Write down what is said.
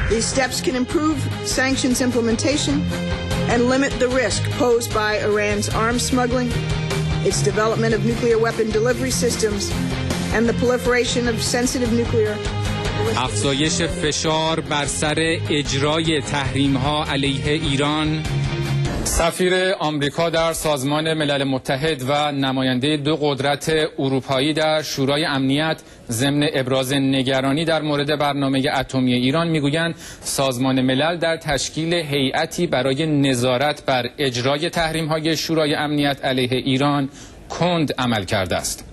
These steps can improve sanctions implementation and limit the risk posed by Iran's arms smuggling, its development of nuclear weapon delivery systems, and the proliferation of sensitive nuclear. افزایش فشار بر سر اجرای تحریم‌ها علیه ایران. سفیر آمریکا در سازمان ملل متحد و نماینده دو قدرت اروپایی در شورای امنیت ضمن ابراز نگرانی در مورد برنامه اتمی ایران میگویند سازمان ملل در تشکیل هیئتی برای نظارت بر اجرای تحریم‌های شورای امنیت علیه ایران کند عمل کرده است.